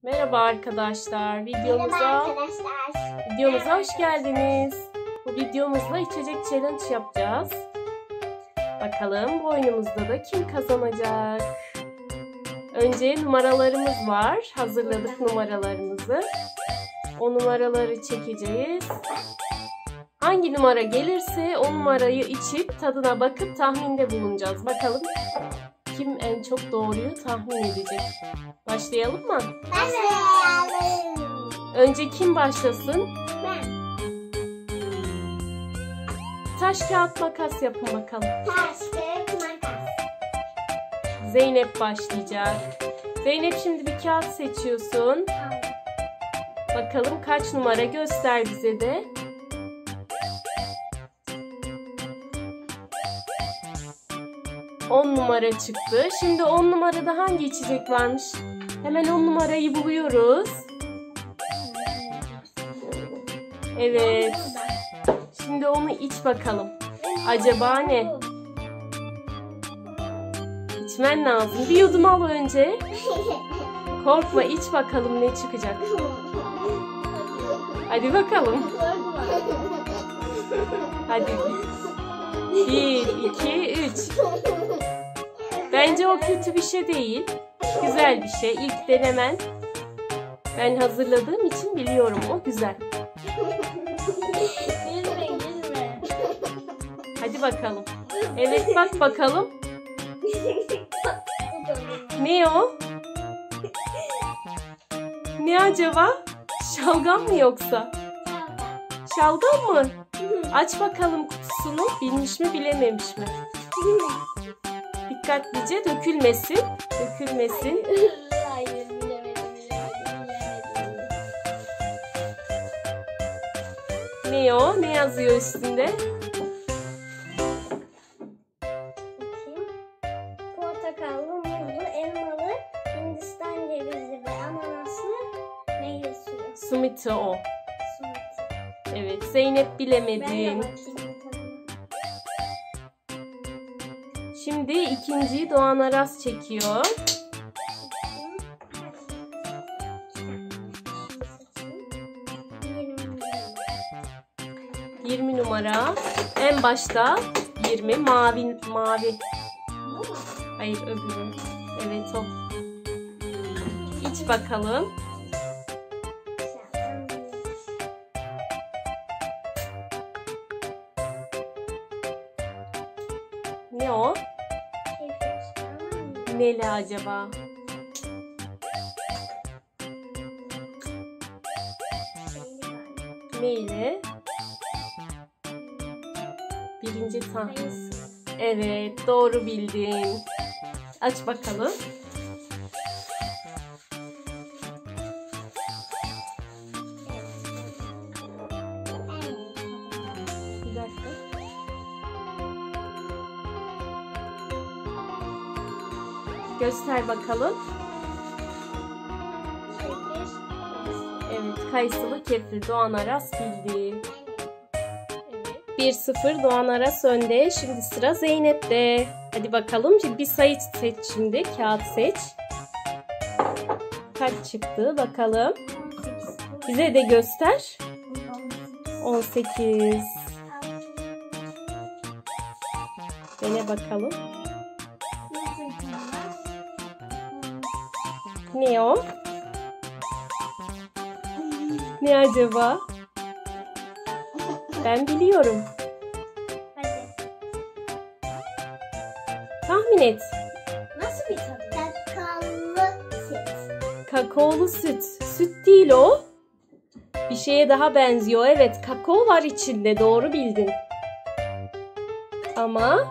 Merhaba arkadaşlar. Merhaba arkadaşlar. Videomuza hoş geldiniz. Bu videomuzda içecek challenge yapacağız. Bakalım bu oyunumuzda da kim kazanacak? Önce numaralarımız var. Hazırladık numaralarımızı. O numaraları çekeceğiz. Hangi numara gelirse o numarayı içip tadına bakıp tahminde bulunacağız. Bakalım kim en çok doğruyu tahmin edecek? Başlayalım mı? Başlayalım. Önce kim başlasın? Ben. Taş, kağıt, makas yapın bakalım. Taş, kağıt, makas. Zeynep başlayacak. Zeynep şimdi bir kağıt seçiyorsun. Bakalım kaç numara, göster bize de. On numara çıktı. Şimdi 10 numarada hangi içecek varmış? Hemen 10 numarayı buluyoruz. Evet. Şimdi onu iç bakalım. Acaba ne? İçmen lazım. Bir yudum al önce. Korkma, iç bakalım ne çıkacak. Hadi bakalım. Hadi. 1, 2, 3. Bence o kötü bir şey değil. Güzel bir şey. İlk denemen. Ben hazırladığım için biliyorum. O güzel. Gülme. Hadi bakalım. Evet, bak bakalım. Ne o? Ne acaba? Şalgam mı yoksa? Şalgam mı? Aç bakalım kutusunu. Bilmiş mi, bilememiş mi? Dikkatlice, dökülmesin. Dökülmesin. Hayır, bilemedim. Ne o? Ne yazıyor üstünde? Portakallı, muzlu, elmalı, Hindistan cevizli ve ananaslı meyve suyu. Smoothie o. Smoothie. Evet, Zeynep Ben de bilemedin. bakayım tadına. Şimdi ikinciyi Doğan Aras çekiyor. 20 numara. En başta 20. Mavi. Hayır, öbürü. Evet, o. İç bakalım. Ne o? Neli acaba? Neyli? Birinci tahmin. Evet, doğru bildin. Aç bakalım. Bir dakika. Göster bakalım. Evet, kayısılı kefir. Doğan Aras bildi. Evet. 1-0 Doğan Aras önde. Şimdi sıra Zeynep'te. Hadi bakalım. Şimdi bir sayı seç şimdi. Kağıt seç. Kaç çıktı? Bakalım. Bize de göster. 18. Dene bakalım. Ne o? Ne acaba? Ben biliyorum. Hadi. Tahmin et. Nasıl bir tadı? Kakaolu süt. Kakaolu süt. Süt değil o. Bir şeye daha benziyor. Evet, kakao var içinde. Doğru bildin. Ama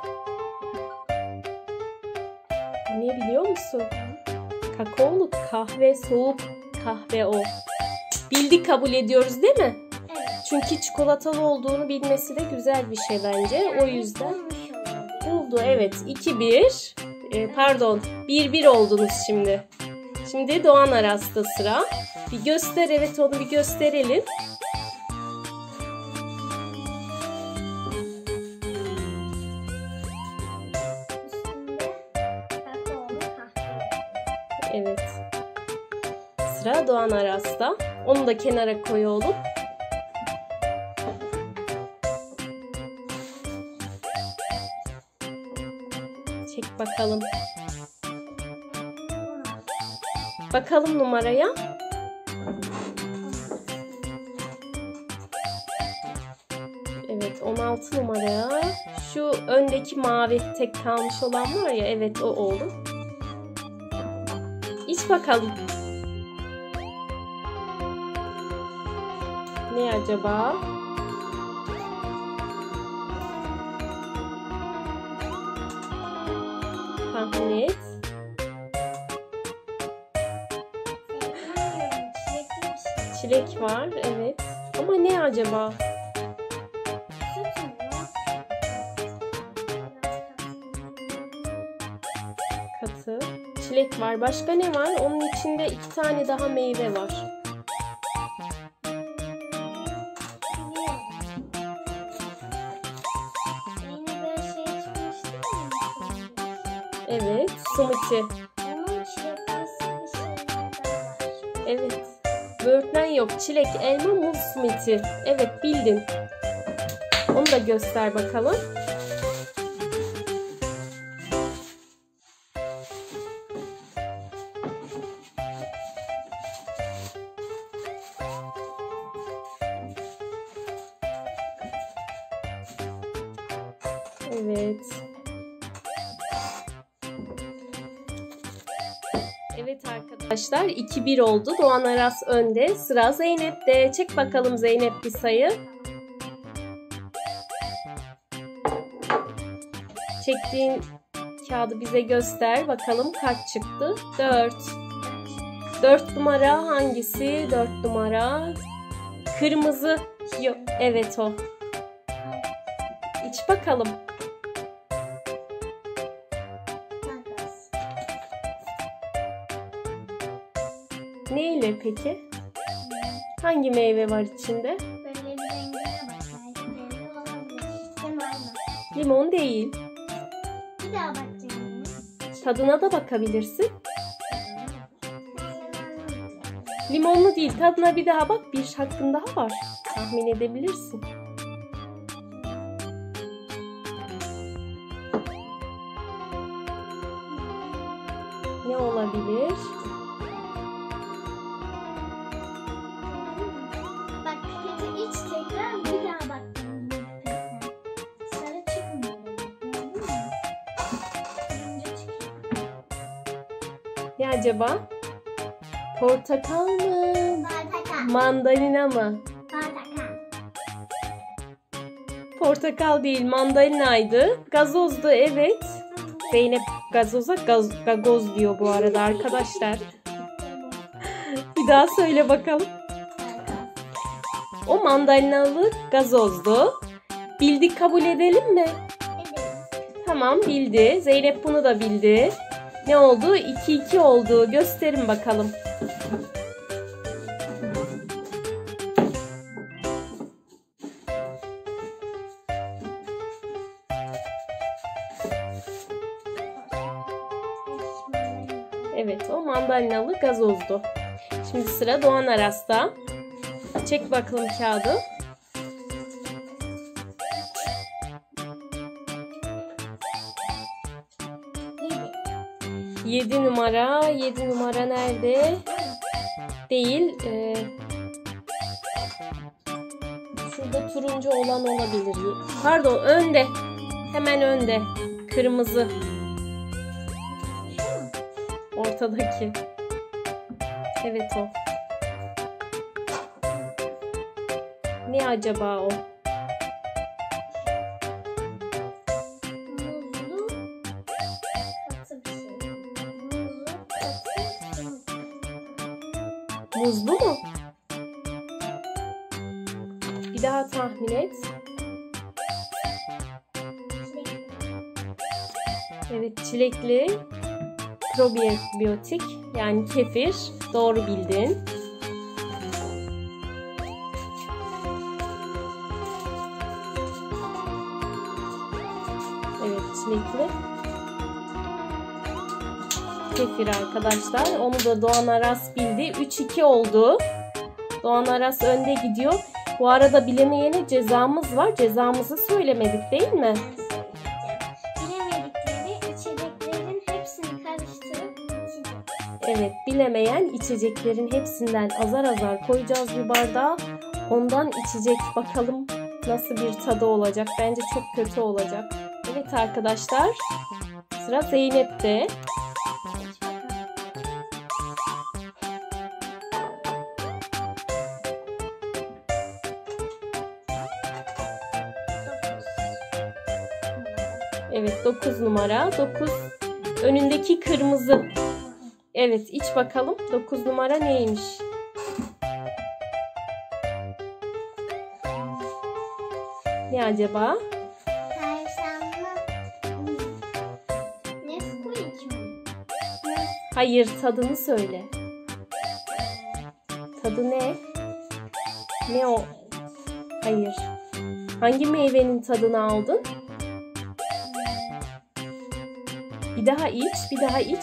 ne biliyor musun? Kakaolu kahve, soğuk kahve o. Bildik, kabul ediyoruz değil mi? Evet. Çünkü çikolatalı olduğunu bilmesi de güzel bir şey bence. O yüzden buldu. Evet, 2-1. Pardon, 1-1 oldunuz şimdi. Şimdi Doğan Aras'ta sıra. Bir göster, evet, onu bir gösterelim. Evet. sıra Doğan Aras'ta. Onu da kenara koyalım. Çek bakalım. Bakalım numaraya. Evet, 16 numaraya. Şu öndeki mavi tek kalmış olan var ya, evet o oğlum. İç bakalım. Ne acaba? Tahmin et. Çilek var, evet. Ama ne acaba? Katı. Çilek var. Başka ne var? Onun içinde 2 tane daha meyve var. Evet, smoothie. Evet. Böğürtlen yok. Çilek, elma, muz smoothie. Evet, bildin. Onu da göster bakalım. Evet. Evet arkadaşlar, 2-1 oldu. Doğan Aras önde. Sıra Zeynep'te. Çek bakalım Zeynep bir sayı. Çektiğin kağıdı bize göster. Bakalım kaç çıktı? 4. 4 numara hangisi? 4 numara. Kırmızı. Yok. Evet o. İç bakalım. Neyle peki? Hangi meyve var içinde? Böyle bir rengine bak. Belki olabilir. Limon değil. Bir daha bakacağım. Tadına da bakabilirsin. Limonlu değil. Tadına bir daha bak. Bir hakkın daha var. Tahmin edebilirsin. Ne olabilir? Bak pipeti iç tekrar bir daha bak. Sarı çıkmıyor. Turuncu çıkıyor. Ne acaba? Portakal mı? Portakal. Mandalina mı? Portakal. Portakal değil, mandalinaydı. Gazozdu, evet. Zeynep gazoza gagoz diyor bu arada arkadaşlar. Bir daha söyle bakalım. O mandalinalı gazozdu. Bildik, kabul edelim mi? Tamam, bildi. Zeynep bunu da bildi. Ne oldu? 2-2 oldu. Gösterin bakalım. Evet, o mandalinalı gazozdu. Şimdi sıra Doğan Aras'ta. Çek bakalım kağıdı. 7 numara. 7 numara nerede? Değil. Şurada turuncu olan olabilir. Pardon, önde. Hemen önde. Kırmızı. Ortadaki. Evet o. Ne acaba o? Muzlu mu? Bir daha tahmin et. Evet, çilekli probiyotik yani kefir. Doğru bildin. Evet, çilekli. kefir arkadaşlar. Onu da Doğan Aras bildi. 3-2 oldu. Doğan Aras önde gidiyor. Bu arada bilemeyene cezamız var. Cezamızı söylemedik değil mi? Bilemedikleri içeceklerin hepsini karıştırıp içecek. Evet, bilemeyen içeceklerin hepsinden azar azar koyacağız bir bardağa. Ondan içecek. Bakalım nasıl bir tadı olacak. Bence çok kötü olacak. Evet arkadaşlar. Sıra Zeynep'te. Evet 9 numara. 9 önündeki kırmızı. Evet iç bakalım. 9 numara neymiş? Ne acaba? Hayır, tadını söyle. Tadı ne? Ne o? Hayır. Hangi meyvenin tadını aldın? Bir daha iç, bir daha iç.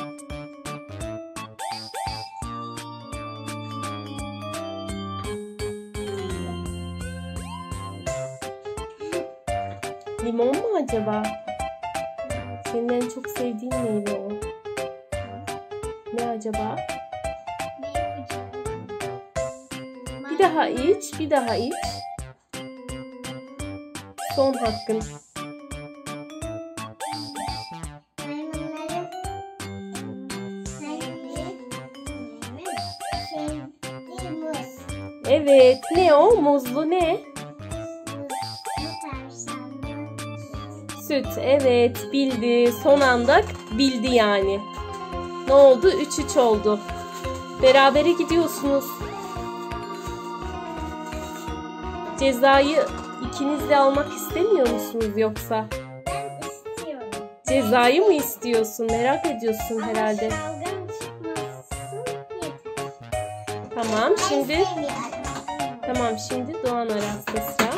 Limon mu acaba? Senin en çok sevdiğin meyve o. Ne acaba? Bir daha iç, bir daha iç. Son hakkın. Evet, ne o? Muzlu ne? Süt, evet bildi. Son anda bildi yani. Ne oldu? 3-3 oldu. Berabere gidiyorsunuz. Cezayı ikiniz de almak istemiyor musunuz yoksa? Ben istiyorum. Cezayı mı istiyorsun? Merak ediyorsun herhalde. Tamam şimdi. Tamam şimdi Doğan Aras'ta sıra.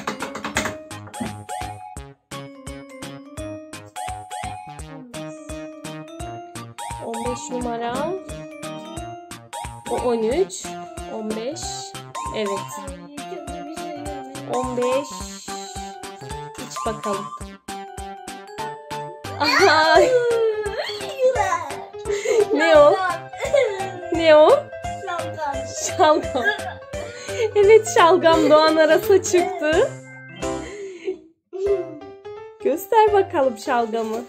Numara. O 13. 15. Evet. 15. İç bakalım. Aha. Ne o? Ne o? Şalgam. Evet şalgam Doğan Aras'a çıktı. Göster bakalım şalgamı.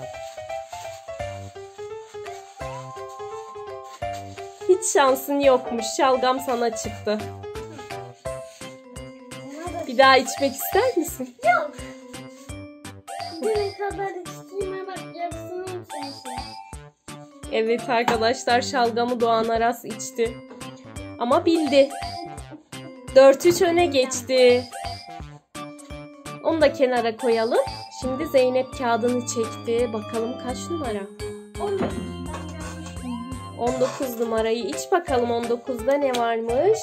Hiç şansın yokmuş. Şalgam sana çıktı. Bir daha içmek ister misin? Yok. Ne kadar içtiğime bak. Yapsın içmesin. Evet arkadaşlar şalgamı Doğan Aras içti. Ama bildi. 4-3 öne geçti. Onu da kenara koyalım. Şimdi Zeynep kağıdını çekti. Bakalım kaç numara? 19 numarayı iç bakalım 19'da ne varmış?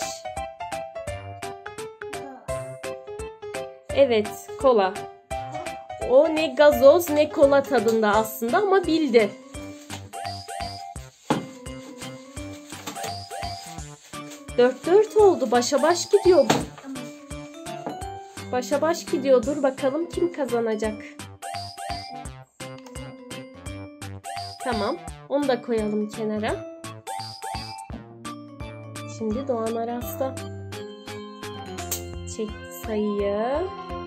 Evet, kola. O ne gazoz ne kola tadında aslında ama bildi. Dört oldu. Başa baş gidiyor bu. Başa baş gidiyor. Dur bakalım kim kazanacak. Tamam. Onu da koyalım kenara. Şimdi Doğan Aras'ta. Çek sayıyı.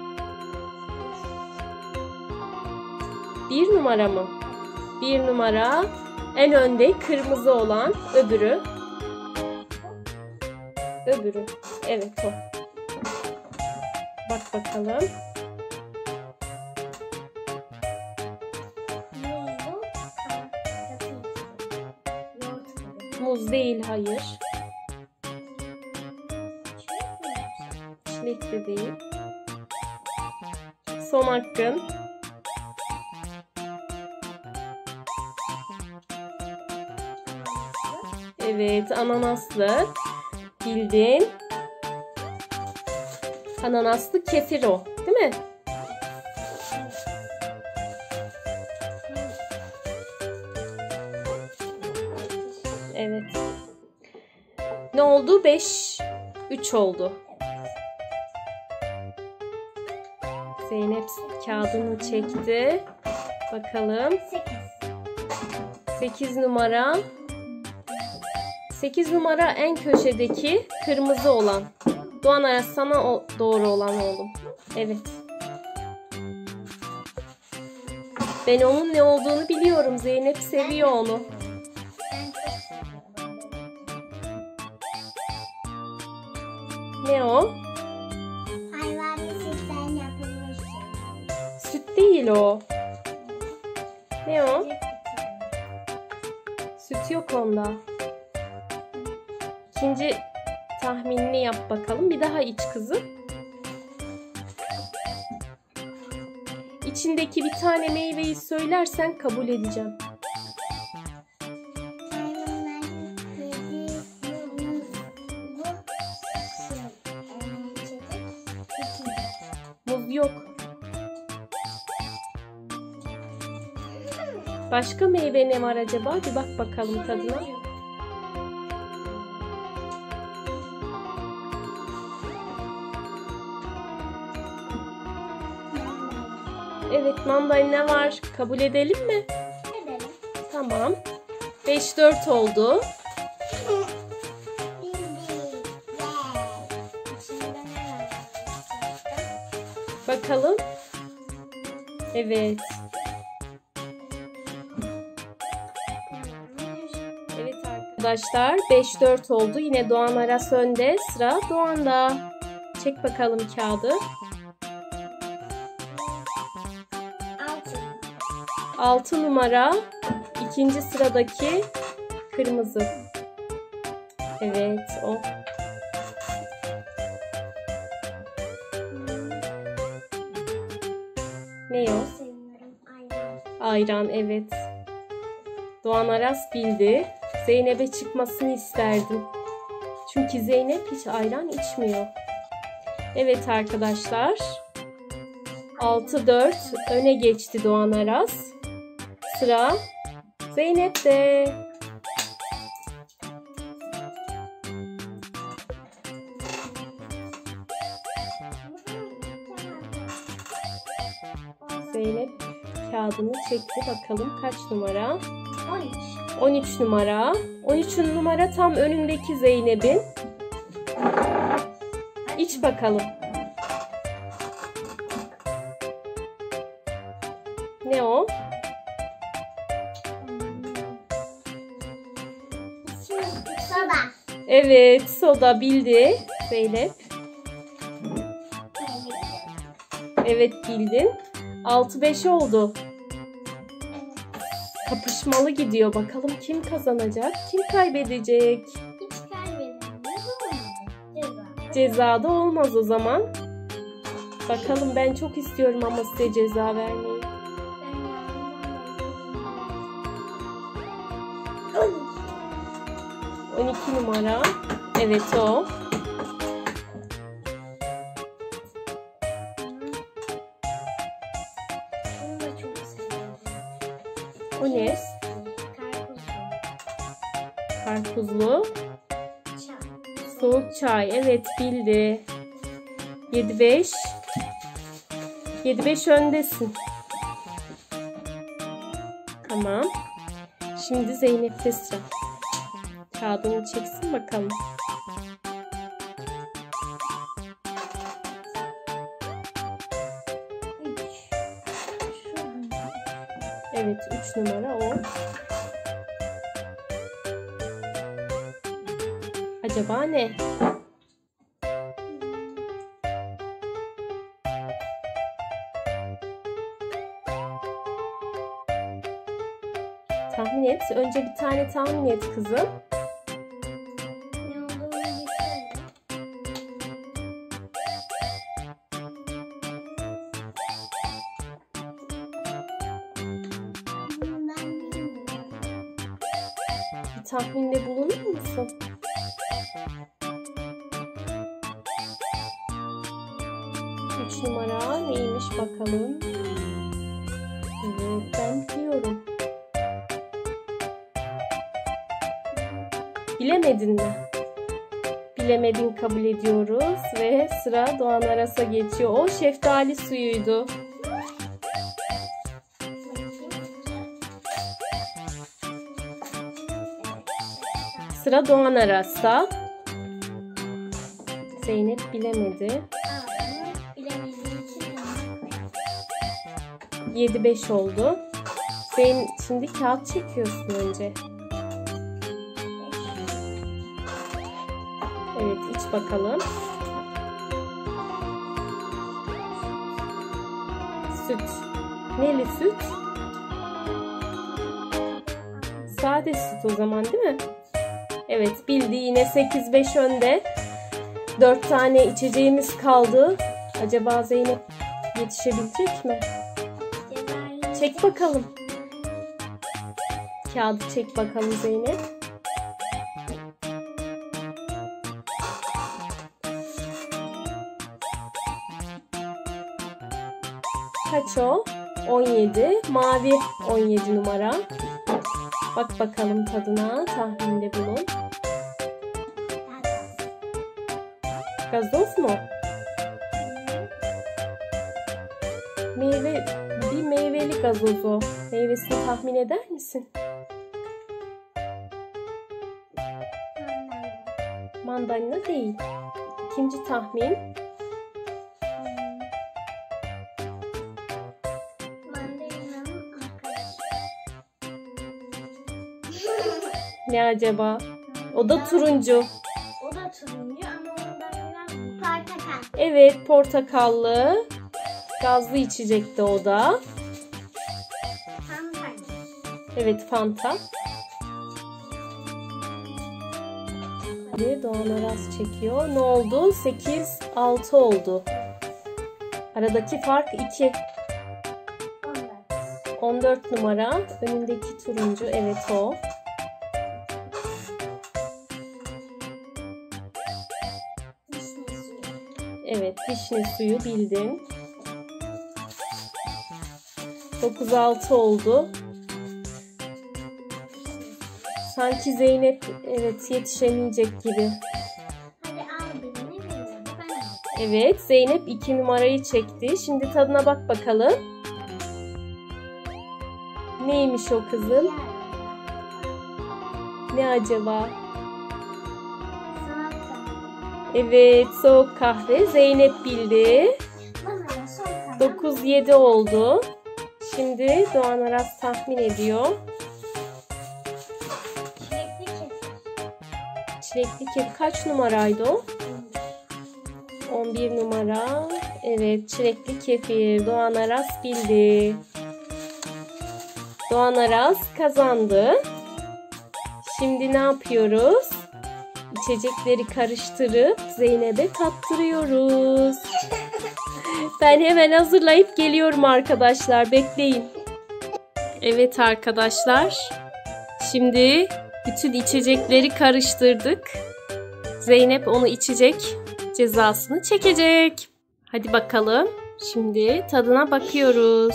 1 numara mı? 1 numara. En önde kırmızı olan öbürü. Öbürü. Evet o. Bak bakalım. Muz değil, hayır. Çilek de değil. Son hakkın. Evet, ananaslı. Bildin. Ananaslı kefir o, değil mi? Ne oldu? 5, 3 oldu. Zeynep kağıdını çekti. Bakalım. 8 numara. 8 numara en köşedeki kırmızı olan. Doğan Aras, sana o doğru olan oğlum. Evet. Ben onun ne olduğunu biliyorum. Zeynep seviyor onu. Ne o? Hayvanlı sütten yapılmış şey. Süt değil o. Ne o? Süt yok onda. İkinci tahminini yap bakalım. Bir daha iç kızım. İçindeki bir tane meyveyi söylersen kabul edeceğim. Hayvanlar yedi Muz yok. Başka meyve ne var acaba? Bir bak bakalım tadına. Evet, mandalina var. Kabul edelim mi? Edelim. Tamam. 5-4 oldu. Bakalım. Evet. Evet arkadaşlar, 5-4 oldu. Yine Doğan Aras önde. Sıra Doğan'da. Çek bakalım kağıdı. 6 numara. İkinci sıradaki kırmızı. Evet, o. Ne o? Ayran, evet. Doğan Aras bildi. Zeynep'e çıkmasını isterdim. Çünkü Zeynep hiç ayran içmiyor. Evet arkadaşlar. 6-4 öne geçti Doğan Aras. Sıra Zeynep'te. Zeynep kağıdını çekti. Bakalım kaç numara? 13 numara. 13 numara tam önündeki Zeynep'in. İç bakalım. Ne o? Soda. Evet, soda bildi Zeynep. Evet, bildin. 6-5 oldu. Kapışmalı gidiyor. Bakalım kim kazanacak? Kim kaybedecek? Hiç kaybedilmez. Cezada olmaz o zaman. Bakalım, ben çok istiyorum ama size ceza vermeyi. 12 numara. Evet o. Bunu da çok seviyorum. O ne? Karpuzlu. Soğuk çay. Evet, bildi. 7-5. 7-5 öndesin. Tamam. Şimdi Zeynep'te sıra. Kağıdını çeksin bakalım. Evet, 3 numara o. Acaba ne? Tahmin et. Önce bir tane tahmin et kızım. Ne olduğunu bir söyle. Bunu ben bilmiyorum. Bir tahminde bulunur musun? Üç numara neymiş bakalım. Evet, ben biliyorum. Bilemedin mi? bilemediğini kabul ediyoruz ve sıra Doğan Aras'a geçiyor. O şeftali suyuydu. Sıra Doğan Aras'ta. Zeynep bilemedi. 7-5 oldu. Sen şimdi kağıt çekiyorsun önce. Evet, iç bakalım. Süt. Neli süt? Sade süt o zaman, değil mi? Evet, bildi. Yine 8-5 önde. 4 tane içeceğimiz kaldı. Acaba Zeynep yetişebilecek mi? Çek bakalım. Kağıdı çek bakalım Zeynep. Kaç o? 17. Mavi 17 numara. Bak bakalım tadına. Tahminde bulun. Gazoz mu? Bir meyveli gazozu. Meyvesini tahmin eder misin? Mandalina değil. İkinci tahmin. Ne acaba? O da turuncu. O da turuncu ama ondan biraz portakal. Evet, portakallı. Gazlı içecekti o da. Fanta. Evet, Fanta. Doğan Aras çekiyor. Ne oldu? 8-6 oldu. Aradaki fark 2. 14 numara. Önündeki turuncu. Evet o. Evet, vişne suyu bildin. 9-6 oldu. Sanki Zeynep evet yetişemeyecek gibi. Hadi al birini veriyorum. Evet, Zeynep 2 numarayı çekti. Şimdi tadına bak bakalım. Neymiş o kızım? Ne acaba? Evet, soğuk kahve. Zeynep bildi. 9-7 oldu. Şimdi Doğan Aras tahmin ediyor. Çilekli kefir kaç numaraydı o? 11 numara. Evet, çilekli kefir. Doğan Aras bildi. Doğan Aras kazandı. Şimdi ne yapıyoruz? İçecekleri karıştırıp Zeynep'e tattırıyoruz. Ben hemen hazırlayıp geliyorum arkadaşlar. Bekleyin. Evet arkadaşlar. Şimdi bütün içecekleri karıştırdık. Zeynep onu içecek. Cezasını çekecek. Hadi bakalım. Şimdi tadına bakıyoruz.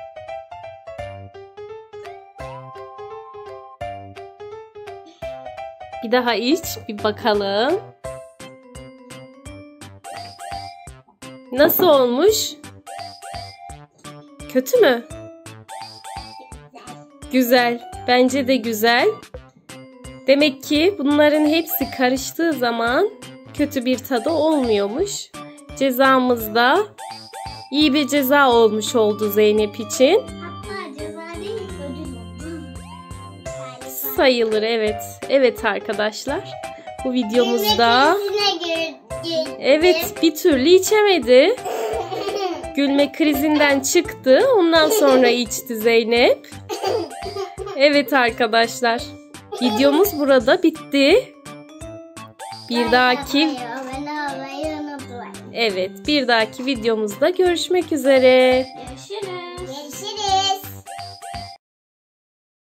Bir daha iç. Bir bakalım. Nasıl olmuş? Kötü mü? Güzel. Bence de güzel. Demek ki bunların hepsi karıştığı zaman kötü bir tadı olmuyormuş. Cezamız da iyi bir ceza olmuş oldu Zeynep için. Hatta ceza değil, ödül oldu. Sayılır, evet. Evet arkadaşlar. Bu videomuzda evet bir türlü içemedi. Gülme krizinden çıktı. Ondan sonra içti Zeynep. Evet arkadaşlar. Videomuz burada bitti. Bir dahaki abone olmayı unutmayın. evet, bir dahaki videomuzda görüşmek üzere.